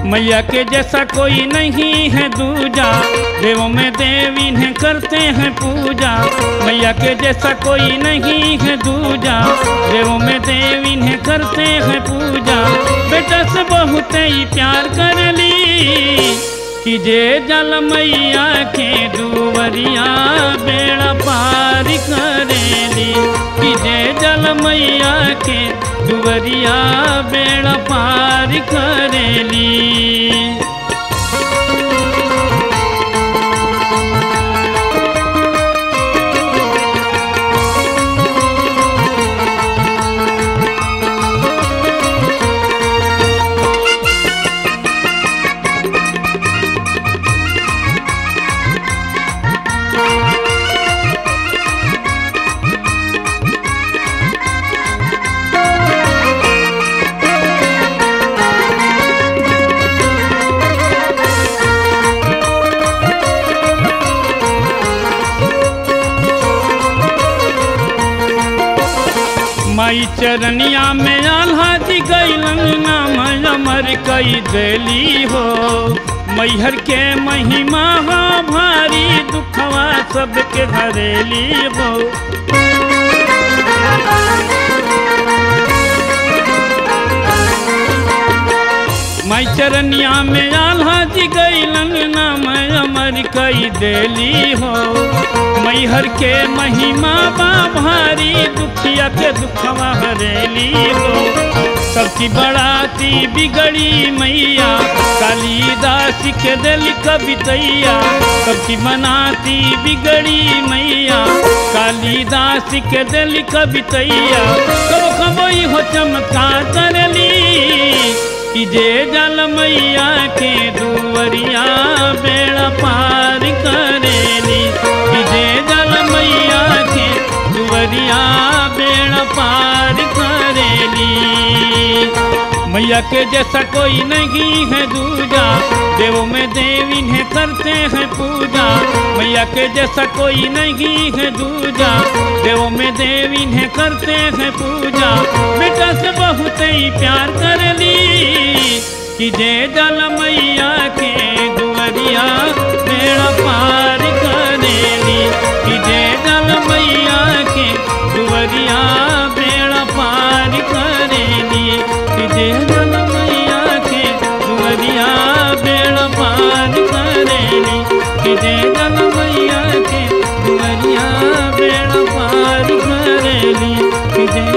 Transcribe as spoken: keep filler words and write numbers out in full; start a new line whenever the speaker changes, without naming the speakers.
मैया के जैसा कोई नहीं है दूजा, देवों में देव इन्हें करते हैं पूजा। मैया के जैसा कोई नहीं है दूजा, देवों में देव इन्हें करते हैं पूजा। बेटा से बहुत ही प्यार कर ली कि जे जल मैया के दुवरिया बेड़ा पार करेली, कि जे जल मैया के दुवरिया बेड़ा पार करेली। माई चरनिया में आल्हा दी गईलन नाम अमर कई देली हो। मैहर के महिमा हो भारी, दुखवा सबके हरेली हो। माई चरनिया में आल्हा दी गईलन नाम अमर कई देली हो। मैहर के महिमा बा भारी, दुखिया के दुखवा हरेली हो। सबकी बड़ाती बिगड़ी मैया, कालिदास के दिल कवितैया। सबकी मनाती बिगड़ी मैया, कालिदास के दिल कवितैया। कबो कबोई हो चमत्कार करली कि जे जल मैया के दुवरिया बेड़ा पार करेली, कि जे जल मैया के दुवरिया बेड़ा पार करेली। मैया के जैसा कोई नहीं है दूजा, देवों में देव इन्हें करते हैं पूजा। मैया के जैसा कोई नहीं है दूजा, देवों में देव इन्हें करते हैं पूजा। बेटा से बहुत ही प्यार कर ली कि जे जल मैया के दुवरिया बेड़ा पार करेली, कि जे जल मैया के दुवरिया बेड़ा पार करेली, कि जे जल मैया के दुवरिया बेड़ा पार करेली, कि जे जल मैया के दुवरिया बेड़ा पार करेली, कि जे